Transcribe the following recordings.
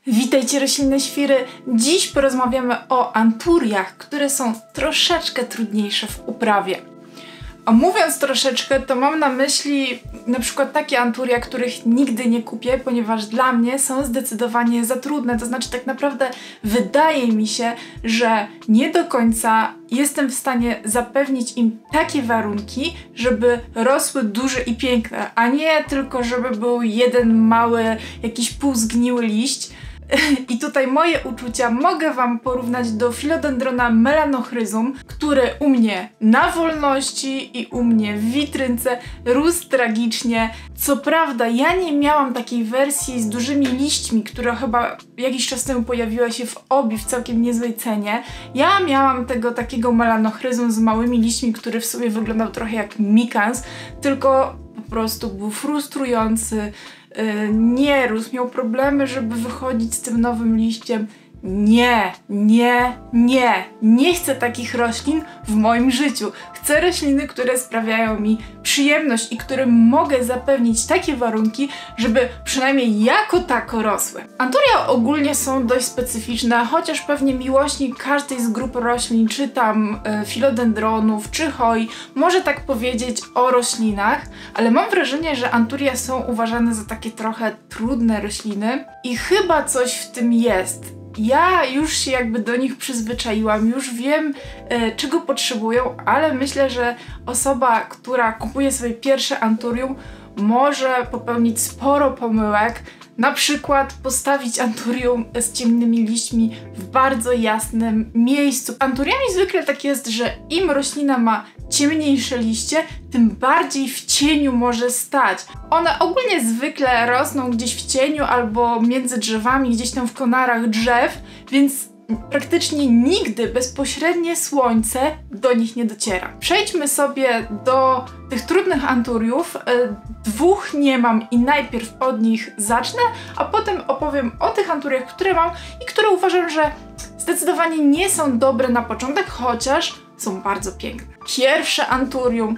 Witajcie roślinne świry! Dziś porozmawiamy o anturiach, które są troszeczkę trudniejsze w uprawie. A mówiąc troszeczkę, to mam na myśli na przykład takie anturia, których nigdy nie kupię, ponieważ dla mnie są zdecydowanie za trudne. To znaczy tak naprawdę wydaje mi się, że nie do końca jestem w stanie zapewnić im takie warunki, żeby rosły duże i piękne, a nie tylko żeby był jeden mały, jakiś półzgniły liść. I tutaj moje uczucia mogę wam porównać do Philodendrona melanochryzum, który u mnie na wolności i u mnie w witrynce rósł tragicznie. Co prawda ja nie miałam takiej wersji z dużymi liśćmi, która chyba jakiś czas temu pojawiła się w Obi w całkiem niezłej cenie. Ja miałam tego takiego melanochryzum z małymi liśćmi, który w sobie wyglądał trochę jak mikans, tylko po prostu był frustrujący. Nie rósł, miał problemy, żeby wychodzić z tym nowym liściem. Nie chcę takich roślin w moim życiu. Chcę rośliny, które sprawiają mi przyjemność i którym mogę zapewnić takie warunki, żeby przynajmniej jako tako rosły. Anturia ogólnie są dość specyficzne, chociaż pewnie miłośnik każdej z grup roślin, czy tam filodendronów, czy choi, może tak powiedzieć o roślinach, ale mam wrażenie, że anturia są uważane za takie trochę trudne rośliny i chyba coś w tym jest. Ja już się jakby do nich przyzwyczaiłam, już wiem czego potrzebują, ale myślę, że osoba, która kupuje sobie pierwsze anturium, może popełnić sporo pomyłek. Na przykład postawić anturium z ciemnymi liśćmi w bardzo jasnym miejscu. Anturiami zwykle tak jest, że im roślina ma ciemniejsze liście, tym bardziej w cieniu może stać. One ogólnie zwykle rosną gdzieś w cieniu albo między drzewami, gdzieś tam w konarach drzew, więc praktycznie nigdy bezpośrednie słońce do nich nie dociera. Przejdźmy sobie do tych trudnych anturiów. Dwóch nie mam i najpierw od nich zacznę, a potem opowiem o tych anturiach, które mam i które uważam, że zdecydowanie nie są dobre na początek, chociaż są bardzo piękne. Pierwsze anturium,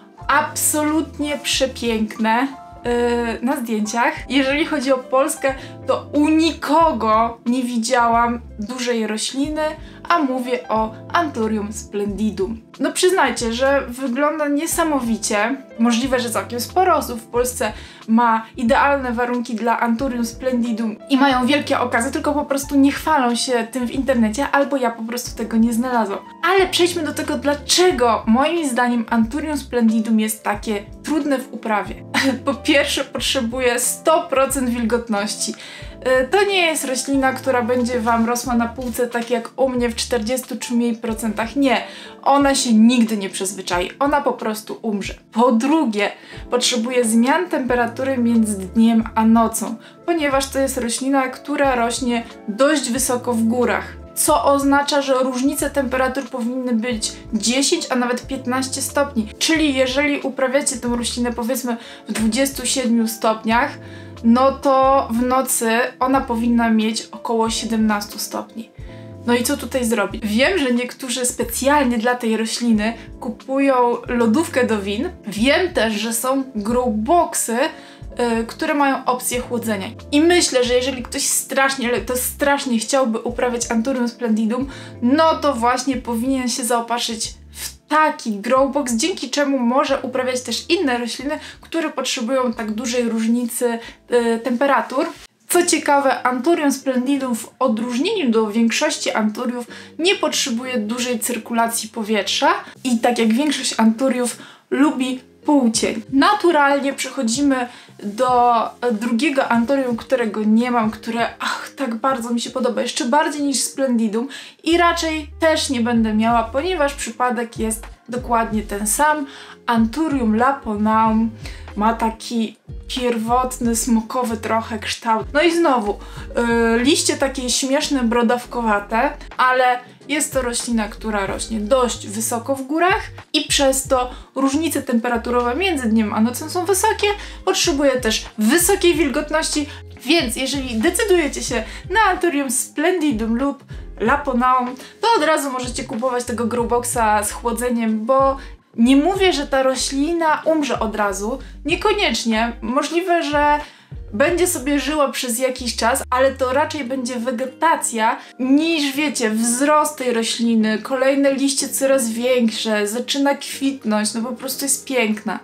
absolutnie przepiękne. Na zdjęciach. Jeżeli chodzi o Polskę, to u nikogo nie widziałam dużej rośliny, a mówię o Anthurium splendidum. No przyznajcie, że wygląda niesamowicie. Możliwe, że całkiem sporo osób w Polsce ma idealne warunki dla Anthurium splendidum i mają wielkie okazy, tylko po prostu nie chwalą się tym w internecie, albo ja po prostu tego nie znalazłam. Ale przejdźmy do tego, dlaczego moim zdaniem Anthurium splendidum jest takie trudne w uprawie. Po pierwsze, potrzebuje 100% wilgotności. To nie jest roślina, która będzie wam rosła na półce tak jak u mnie w 40 czy mniej procentach. Nie, ona się nigdy nie przyzwyczai, ona po prostu umrze. Po drugie, potrzebuje zmian temperatury między dniem a nocą, ponieważ to jest roślina, która rośnie dość wysoko w górach. Co oznacza, że różnice temperatur powinny być 10, a nawet 15 stopni. Czyli jeżeli uprawiacie tę roślinę powiedzmy w 27 stopniach, no to w nocy ona powinna mieć około 17 stopni. No i co tutaj zrobić? Wiem, że niektórzy specjalnie dla tej rośliny kupują lodówkę do win. Wiem też, że są growboxy, które mają opcję chłodzenia. I myślę, że jeżeli ktoś strasznie chciałby uprawiać Anthurium splendidum, no to właśnie powinien się zaopatrzyć w taki growbox, dzięki czemu może uprawiać też inne rośliny, które potrzebują tak dużej różnicy temperatur. Co ciekawe, Anthurium splendidum w odróżnieniu do większości anturiów nie potrzebuje dużej cyrkulacji powietrza i tak jak większość anturiów lubi półcień. Naturalnie przechodzimy do drugiego Anthurium, którego nie mam, które tak bardzo mi się podoba, jeszcze bardziej niż splendidum i raczej też nie będę miała, ponieważ przypadek jest dokładnie ten sam. Anthurium laponaum ma taki pierwotny, smokowy trochę kształt. No i znowu, liście takie śmieszne, brodawkowate, ale jest to roślina, która rośnie dość wysoko w górach i przez to różnice temperaturowe między dniem a nocą są wysokie, potrzebuje też wysokiej wilgotności, więc jeżeli decydujecie się na Anthurium splendidum lub laponaum, to od razu możecie kupować tego growboxa z chłodzeniem, bo nie mówię, że ta roślina umrze od razu, niekoniecznie. Możliwe, że będzie sobie żyła przez jakiś czas, ale to raczej będzie wegetacja niż, wiecie, wzrost tej rośliny, kolejne liście coraz większe, zaczyna kwitnąć, no po prostu jest piękna.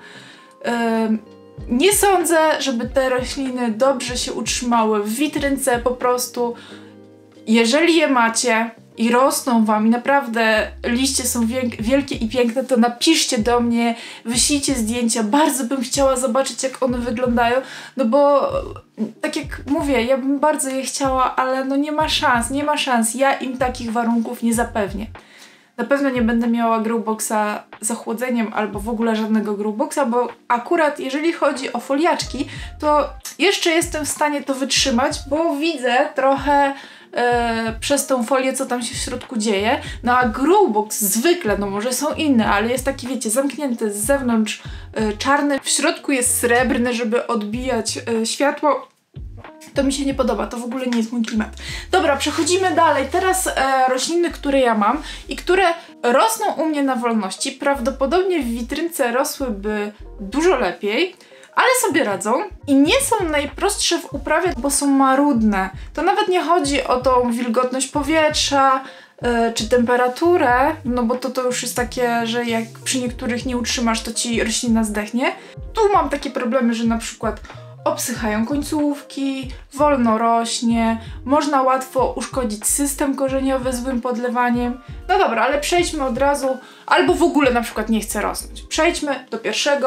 Nie sądzę, żeby te rośliny dobrze się utrzymały w witrynce, po prostu jeżeli je macie i rosną wam i naprawdę liście są wielkie i piękne, to napiszcie do mnie, wyślijcie zdjęcia, bardzo bym chciała zobaczyć, jak one wyglądają, no bo tak jak mówię, ja bym bardzo je chciała, ale no nie ma szans, ja im takich warunków nie zapewnię. Na pewno nie będę miała growboxa z ochłodzeniem albo w ogóle żadnego growboxa, bo akurat jeżeli chodzi o foliaczki, to jeszcze jestem w stanie to wytrzymać, bo widzę trochę przez tą folię, co tam się w środku dzieje. No a growbox zwykle, no może są inne, ale jest taki, wiecie, zamknięty z zewnątrz, czarny, w środku jest srebrny, żeby odbijać światło. To mi się nie podoba, to w ogóle nie jest mój klimat. Dobra, przechodzimy dalej. Teraz rośliny, które ja mam i które rosną u mnie na wolności, prawdopodobnie w witrynce rosłyby dużo lepiej, ale sobie radzą i nie są najprostsze w uprawie, bo są marudne. To nawet nie chodzi o tą wilgotność powietrza czy temperaturę, no bo to już jest takie, że jak przy niektórych nie utrzymasz, to ci roślina zdechnie. Tu mam takie problemy, że na przykład obsychają końcówki, wolno rośnie, można łatwo uszkodzić system korzeniowy złym podlewaniem. No dobra, ale przejdźmy od razu, albo w ogóle na przykład nie chce rosnąć. Przejdźmy do pierwszego.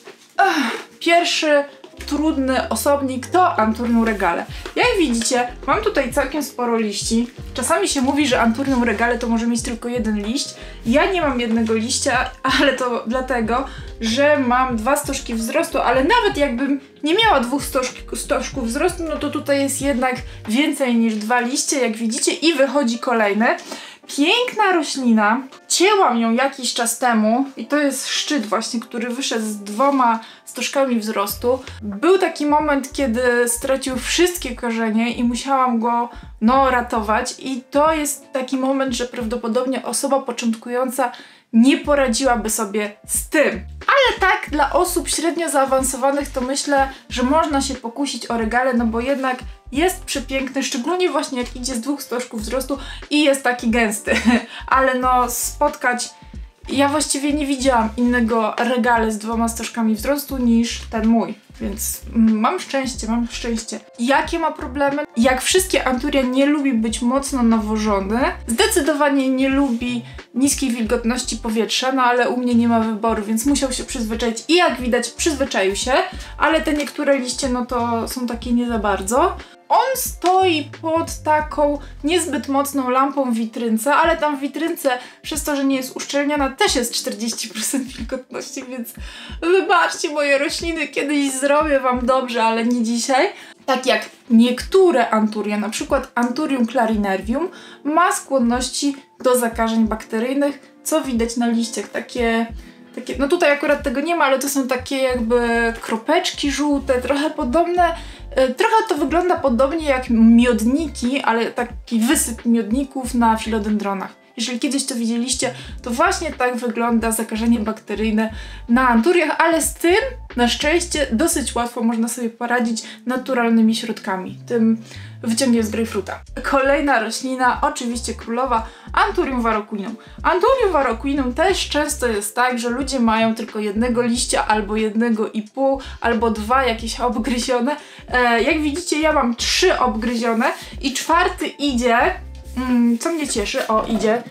Pierwszy trudny osobnik to Anthurium regale. Jak widzicie, mam tutaj całkiem sporo liści. Czasami się mówi, że Anthurium regale to może mieć tylko jeden liść. Ja nie mam jednego liścia, ale to dlatego, że mam 2 stożki wzrostu, ale nawet jakbym nie miała 2 stożków wzrostu, no to tutaj jest jednak więcej niż 2 liście, jak widzicie, i wychodzi kolejne. Piękna roślina, cięłam ją jakiś czas temu i to jest szczyt właśnie, który wyszedł z 2 stożkami wzrostu. Był taki moment, kiedy stracił wszystkie korzenie i musiałam go ratować i to jest taki moment, że prawdopodobnie osoba początkująca nie poradziłaby sobie z tym. Ale tak, dla osób średnio zaawansowanych to myślę, że można się pokusić o regale, no bo jednak jest przepiękny, szczególnie właśnie jak idzie z 2 stożków wzrostu i jest taki gęsty. Ale no spotkać, ja właściwie nie widziałam innego regale z 2 stożkami wzrostu niż ten mój. Więc mam szczęście. Jakie ma problemy? Jak wszystkie Anthuria nie lubi być mocno nawożony. Zdecydowanie nie lubi niskiej wilgotności powietrza, no ale u mnie nie ma wyboru, więc musiał się przyzwyczaić i jak widać przyzwyczaił się, ale te niektóre liście no to są takie nie za bardzo. On stoi pod taką niezbyt mocną lampą w witrynce, ale tam w witrynce, przez to, że nie jest uszczelniona, też jest 40% wilgotności, więc wybaczcie moje rośliny, kiedyś zrobię wam dobrze, ale nie dzisiaj. Tak jak niektóre Anthuria, na przykład Anthurium clarinervium, ma skłonności do zakażeń bakteryjnych, co widać na liściach, takie, no tutaj akurat tego nie ma, ale to są takie jakby kropeczki żółte, trochę podobne. Trochę to wygląda podobnie jak miodniki, ale taki wysyp miodników na filodendronach. Jeżeli kiedyś to widzieliście, to właśnie tak wygląda zakażenie bakteryjne na Anthuriach, ale z tym na szczęście dosyć łatwo można sobie poradzić naturalnymi środkami, tym wyciągiem z grejpfruta. Kolejna roślina, oczywiście królowa, Anthurium varroquinum. Anthurium varroquinum też często jest tak, że ludzie mają tylko jednego liścia, albo 1,5, albo 2 jakieś obgryzione. Jak widzicie, ja mam 3 obgryzione i 4 idzie. Co mnie cieszy, idzie,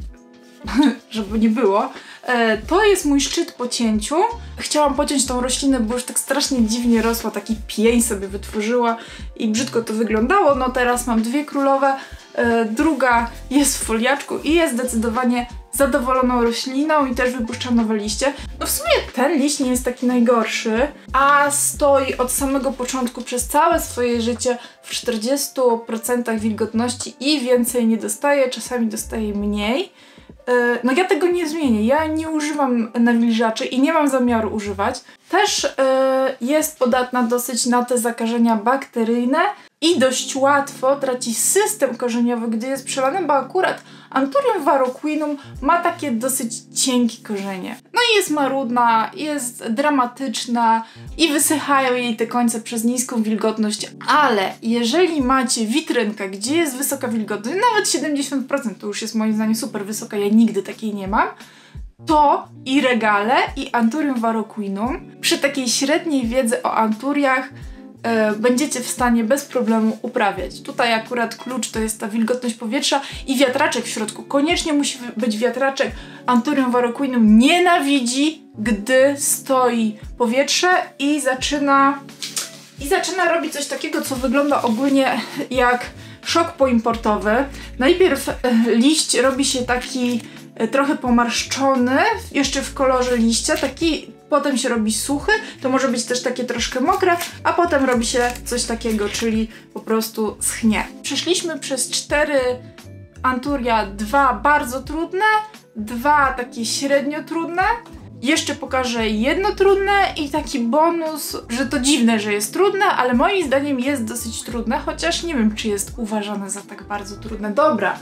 żeby nie było. To jest mój szczyt po cięciu. Chciałam pociąć tą roślinę, bo już tak strasznie dziwnie rosła, taki pień sobie wytworzyła i brzydko to wyglądało. No teraz mam 2 królowe, druga jest w foliaczku i jest zdecydowanie zadowoloną rośliną i też wypuszcza nowe liście. No w sumie ten liść nie jest taki najgorszy, a stoi od samego początku przez całe swoje życie w 40% wilgotności i więcej nie dostaje, czasami dostaje mniej. No ja tego nie zmienię, ja nie używam nawilżaczy i nie mam zamiaru używać. Też jest podatna dosyć na te zakażenia bakteryjne i dość łatwo traci system korzeniowy, gdy jest przelany, bo akurat Anthurium varroquinum ma takie dosyć cienkie korzenie. No i jest marudna, jest dramatyczna i wysychają jej te końce przez niską wilgotność, ale jeżeli macie witrynkę, gdzie jest wysoka wilgotność, nawet 70%, to już jest moim zdaniem super wysoka, ja nigdy takiej nie mam, to i regale, i Anthurium varroquinum przy takiej średniej wiedzy o anturiach będziecie w stanie bez problemu uprawiać. Tutaj akurat klucz to jest ta wilgotność powietrza i wiatraczek w środku. Koniecznie musi być wiatraczek. Anthurium varroquinum nienawidzi, gdy stoi powietrze i zaczyna robić coś takiego, co wygląda ogólnie jak szok poimportowy. Najpierw liść robi się taki trochę pomarszczony, jeszcze w kolorze liścia, potem się robi suchy, to może być też takie troszkę mokre, a potem robi się coś takiego, czyli po prostu schnie. Przeszliśmy przez 4 anturia, 2 bardzo trudne, 2 takie średnio trudne. Jeszcze pokażę jedno trudne i taki bonus, że to dziwne, że jest trudne, ale moim zdaniem jest dosyć trudne, chociaż nie wiem, czy jest uważane za tak bardzo trudne. Dobra.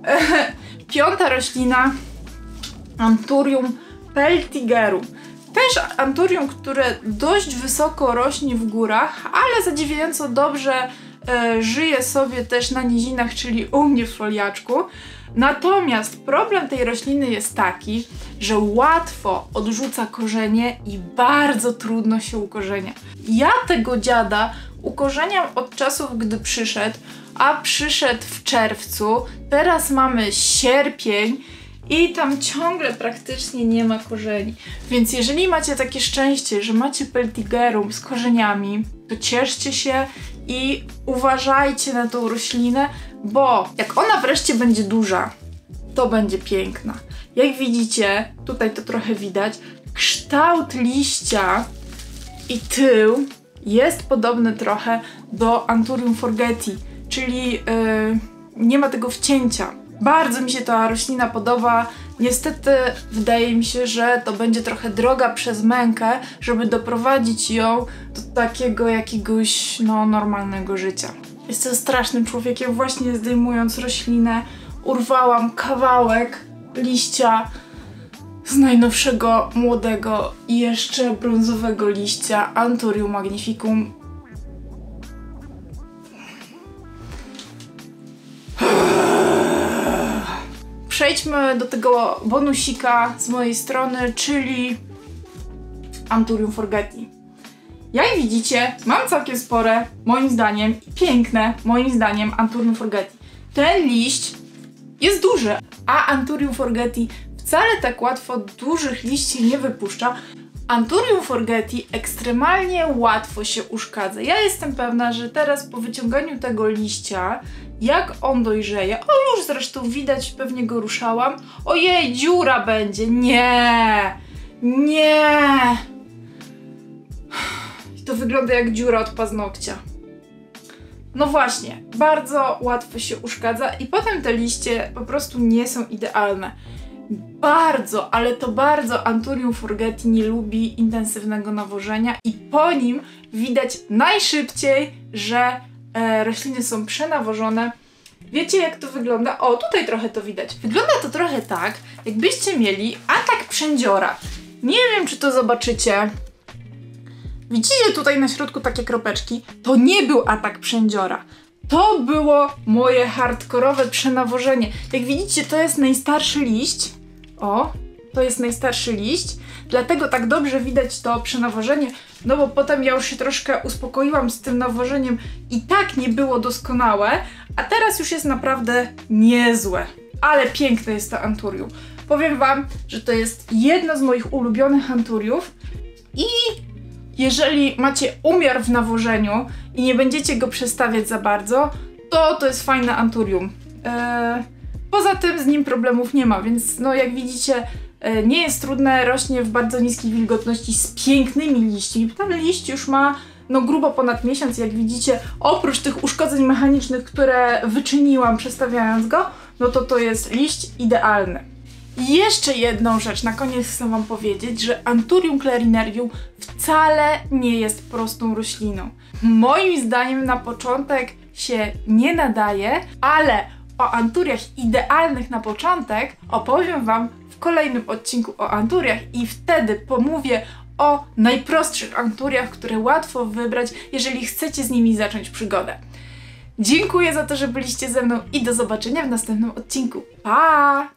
5. roślina, Anthurium peltigerum. Też Anthurium, które dość wysoko rośnie w górach, ale zadziwiająco dobrze żyje sobie też na nizinach, czyli u mnie w foliaczku. Natomiast problem tej rośliny jest taki, że łatwo odrzuca korzenie i bardzo trudno się ukorzenia. Ja tego dziada ukorzeniam od czasów, gdy przyszedł, a przyszedł w czerwcu, teraz mamy sierpień i tam ciągle praktycznie nie ma korzeni. Więc jeżeli macie takie szczęście, że macie peltigerum z korzeniami, to cieszcie się i uważajcie na tą roślinę, bo jak ona wreszcie będzie duża, to będzie piękna. Jak widzicie, tutaj to trochę widać, kształt liścia i tył jest podobny trochę do Anthurium forgeti, czyli nie ma tego wcięcia. Bardzo mi się ta roślina podoba. Niestety wydaje mi się, że to będzie trochę droga przez mękę, żeby doprowadzić ją do takiego jakiegoś normalnego życia. Jestem strasznym człowiekiem, właśnie zdejmując roślinę urwałam kawałek liścia z najnowszego, młodego i jeszcze brązowego liścia Anthurium magnificum. Przejdźmy do tego bonusika z mojej strony, czyli Anthurium forgeti. Jak widzicie, mam całkiem spore, moim zdaniem, i piękne, moim zdaniem, Anthurium forgeti. Ten liść jest duży, a Anthurium forgeti wcale tak łatwo dużych liści nie wypuszcza. Anthurium forgeti ekstremalnie łatwo się uszkadza. Ja jestem pewna, że teraz po wyciąganiu tego liścia, jak on dojrzeje, o już zresztą widać, pewnie go ruszałam. Ojej, dziura będzie, nie, nie. To wygląda jak dziura od paznokcia. No właśnie, bardzo łatwo się uszkadza i potem te liście po prostu nie są idealne. Bardzo, ale to bardzo Anthurium forgeti nie lubi intensywnego nawożenia i po nim widać najszybciej, że rośliny są przenawożone. Wiecie, jak to wygląda? O, tutaj trochę to widać. Wygląda to trochę tak, jakbyście mieli atak przędziora. Nie wiem, czy to zobaczycie. Widzicie tutaj na środku takie kropeczki? To nie był atak przędziora. To było moje hardkorowe przenawożenie. Jak widzicie, to jest najstarszy liść. O, to jest najstarszy liść. Dlatego tak dobrze widać to przenawożenie, no bo potem ja już się troszkę uspokoiłam z tym nawożeniem i tak nie było doskonałe, a teraz już jest naprawdę niezłe. Ale piękne jest to Anthurium. Powiem wam, że to jest jedno z moich ulubionych Anthuriów i jeżeli macie umiar w nawożeniu i nie będziecie go przestawiać za bardzo, to jest fajne Anthurium. Poza tym z nim problemów nie ma, więc no jak widzicie, nie jest trudne, rośnie w bardzo niskiej wilgotności z pięknymi liśćmi. Ten liść już ma grubo ponad miesiąc, jak widzicie, oprócz tych uszkodzeń mechanicznych, które wyczyniłam przestawiając go, no to jest liść idealny. I jeszcze jedną rzecz na koniec chcę wam powiedzieć, że Anthurium clarinerium wcale nie jest prostą rośliną. Moim zdaniem na początek się nie nadaje, ale o anturiach idealnych na początek opowiem Wam w kolejnym odcinku o anturiach i wtedy pomówię o najprostszych anturiach, które łatwo wybrać, jeżeli chcecie z nimi zacząć przygodę. Dziękuję za to, że byliście ze mną i do zobaczenia w następnym odcinku. Pa!